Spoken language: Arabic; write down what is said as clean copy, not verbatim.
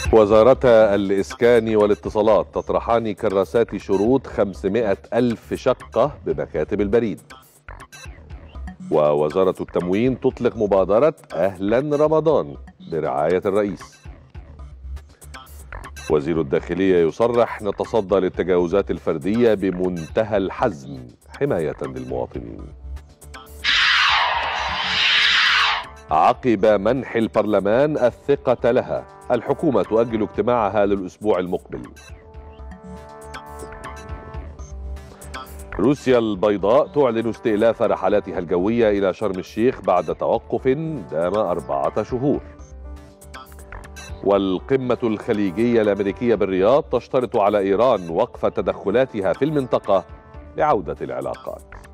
وزارتا الإسكان والاتصالات تطرحان كراسات شروط 500 ألف شقة بمكاتب البريد. ووزارة التموين تطلق مبادرة أهلا رمضان برعاية الرئيس. وزير الداخلية يصرح نتصدى للتجاوزات الفردية بمنتهى الحزم حماية للمواطنين. عقب منح البرلمان الثقة لها، الحكومة تؤجل اجتماعها للأسبوع المقبل. روسيا البيضاء تعلن استئلاف رحلاتها الجوية إلى شرم الشيخ بعد توقف دام 4 شهور. والقمة الخليجية الأمريكية بالرياض تشترط على إيران وقف تدخلاتها في المنطقة لعودة العلاقات.